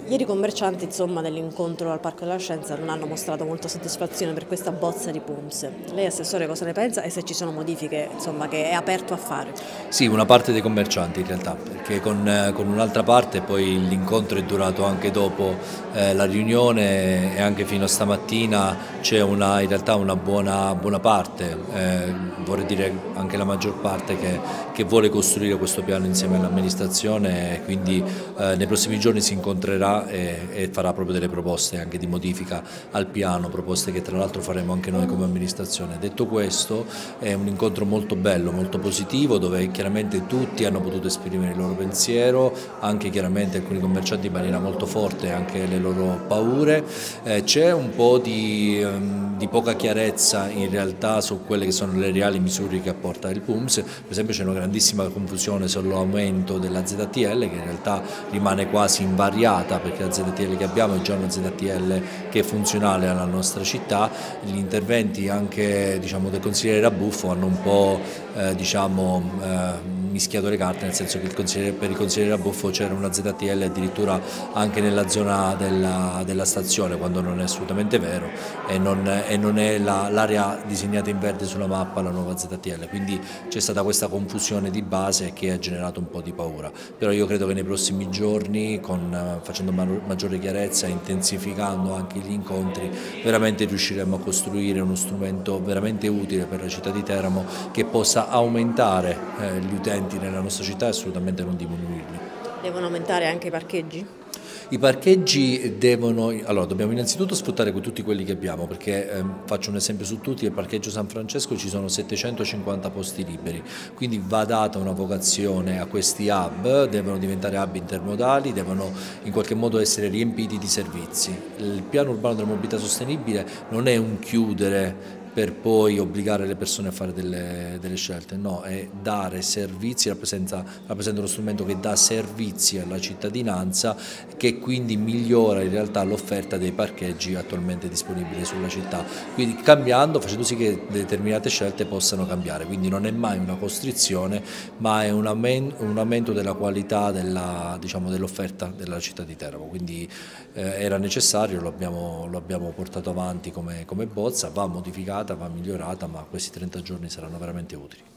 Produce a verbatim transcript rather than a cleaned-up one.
Ieri i commercianti, insomma, nell'incontro al Parco della Scienza non hanno mostrato molta soddisfazione per questa bozza di P U M S. Lei, Assessore, cosa ne pensa e se ci sono modifiche, insomma, che è aperto a fare? Sì, una parte dei commercianti in realtà, perché con, eh, con un'altra parte poi l'incontro è durato anche dopo eh, la riunione e anche fino a stamattina c'è una, in realtà una buona, buona parte, eh, vorrei dire anche la maggior parte che, che vuole costruire questo piano insieme all'amministrazione e quindi eh, nei prossimi giorni si incontrerà e, e farà proprio delle proposte anche di modifica al piano, proposte che tra l'altro faremo anche noi come amministrazione. Detto questo, è un incontro molto bello, molto positivo, dove chiaramente tutti hanno potuto esprimere il loro pensiero, anche chiaramente alcuni commercianti in maniera molto forte, anche le loro paure. Eh, c'è un po' di, um, di poca chiarezza in realtà su quelle che sono le reali misure che apporta il P U M S, per esempio c'è una grandissima confusione sull'aumento della Z T L che in realtà rimane quasi invariata, perché la Z T L che abbiamo è già una Z T L che è funzionale alla nostra città. Gli interventi anche, diciamo, del consigliere Rabuffo hanno un po' eh, diciamo, eh, mischiato le carte, nel senso che il consigliere, per il consigliere Rabuffo c'era una Z T L addirittura anche nella zona della, della stazione, quando non è assolutamente vero e non, e non è l'area disegnata in verde sulla mappa la nuova Z T L, quindi c'è stata questa confusione di base che ha generato un po' di paura, però io credo che nei prossimi giorni, con, facendo maggiore chiarezza e intensificando anche gli incontri, veramente riusciremo a costruire uno strumento veramente utile per la città di Teramo che possa aumentare eh, gli utenti nella nostra città e assolutamente non diminuirli. Devono aumentare anche i parcheggi? I parcheggi devono, allora dobbiamo innanzitutto sfruttare tutti quelli che abbiamo, perché eh, faccio un esempio su tutti: al parcheggio San Francesco ci sono settecentocinquanta posti liberi, quindi va data una vocazione a questi hub, devono diventare hub intermodali, devono in qualche modo essere riempiti di servizi. Il piano urbano della mobilità sostenibile non è un chiudere per poi obbligare le persone a fare delle, delle scelte, no, è dare servizi, rappresenta, rappresenta uno strumento che dà servizi alla cittadinanza, che quindi migliora in realtà l'offerta dei parcheggi attualmente disponibili sulla città, quindi cambiando, facendo sì che determinate scelte possano cambiare, quindi non è mai una costrizione, ma è un aumento, un aumento della qualità della, diciamo, dell'offerta della città di Teramo, quindi eh, era necessario, lo abbiamo, lo abbiamo portato avanti come, come bozza, va modificata, va migliorata, ma questi trenta giorni saranno veramente utili.